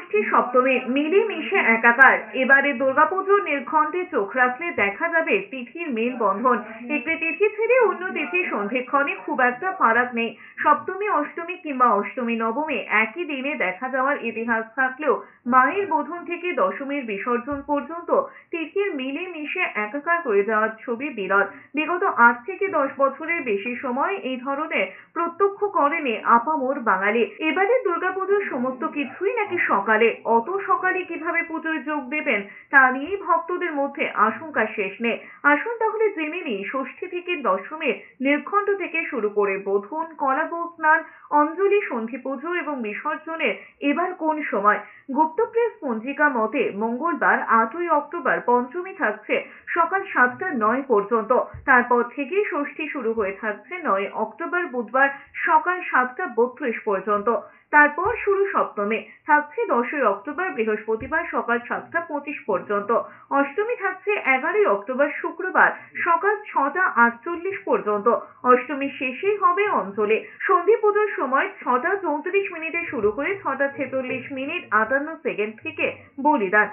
ষষ্ঠী সপ্তমী মিলেমিশে একাকার। এবারে দুর্গাপুজোর নির্ঘণ্টে চোখ রাখলে দেখা যাবে তিথির মেলবন্ধন। একটি তিথি ছেড়ে অন্য তিথি সন্ধিক্ষণে খুব একটা ফারাক নেই। সপ্তমী অষ্টমী কিংবা অষ্টমী নবমী একই দিনে দেখা যাওয়ার ইতিহাস থাকলেও মায়ের বোধন থেকে দশমীর বিসর্জন পর্যন্ত তিথির মিলেমিশে একাকার হয়ে যাওয়ার ছবি বিরল। বিগত 8 থেকে 10 বছরের বেশি সময় এই ধরনের প্রত্যক্ষ করেনি আপামর বাঙালি। এবারে দুর্গাপুজোর সমস্ত কিছুই নাকি সকালে, অত সকালে কিভাবে পুজোয় যোগ দেবেন তা নিয়েই ভক্তদের মধ্যে আশঙ্কা শেষ নেই। আসুন তাহলে জেনে নিই ষষ্ঠী থেকে দশমীর নির্ঘণ্ট থেকে শুরু করে বোধন, কলাভোগ স্নান, অঞ্জলি, সন্ধি পুজো এবং বিসর্জনের এবার কোন সময়। গুপ্ত প্রেস পঞ্জিকা মতে মঙ্গলবার 8ই অক্টোবর পঞ্চমী থাকছে সকাল 7:09 পর্যন্ত। তারপর থেকেই ষষ্ঠী শুরু হয়ে থাকছে 9 অক্টোবর বুধবার সকাল 7:32 পর্যন্ত। তারপর শুরু সপ্তমী, থাকছে 10ই অক্টোবর বৃহস্পতিবার সকাল 7:25 পর্যন্ত। অষ্টমী থাকছে 11ই অক্টোবর শুক্রবার সকাল 6:48 পর্যন্ত। অষ্টমীর শেষেই হবে অঞ্জলি। সন্ধি পুজোর সময় 6:34 শুরু হয়ে 6:46 58 সেকেন্ড থেকে বলিদান।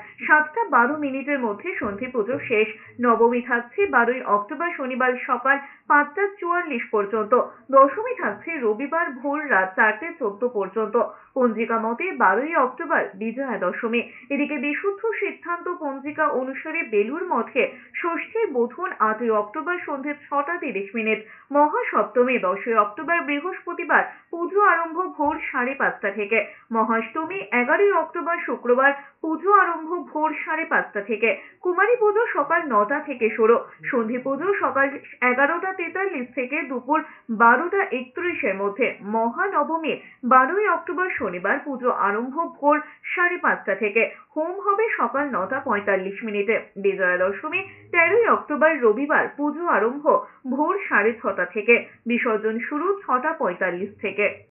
7:12 মধ্যে সন্ধি পুজো শেষ। নবমী থাকছে 12ই অক্টোবর শনিবার সকাল 5:44 পর্যন্ত। দশমী থাকছে রবিবার ভোর রাত 4:14 পর্যন্ত। পঞ্জিকা মতে 12ই অক্টোবর বিজয়া দশমী। এদিকে বিশুদ্ধ সিদ্ধান্ত পঞ্জিকা অনুসারে বেলুড় মঠে ষষ্ঠীর বোধন 8ই অক্টোবর সন্ধ্যে 6:30। মহাসপ্তমী 10ই অক্টোবর বৃহস্পতিবার, পুজো আরম্ভ ভোর 5:30 থেকে। মহাষ্টমী 11ই অক্টোবর শুক্রবার, পুজো আরম্ভ ভোর 5:30 থেকে। কুমারী পুজো সকাল 9টা থেকে শুরু। সন্ধি পুজো সকাল 11:43 থেকে দুপুর 12:31 মধ্যে। মহানবমী 12ই অক্টোবর শনিবার, পুজো আরম্ভ ভোর 5:30 থেকে। হোম হবে সকাল 9:45। বিজয়া দশমী 13ই অক্টোবর রবিবার, পুজো আরম্ভ ভোর 6:30 থেকে। বিসর্জন শুরু 6:45 থেকে।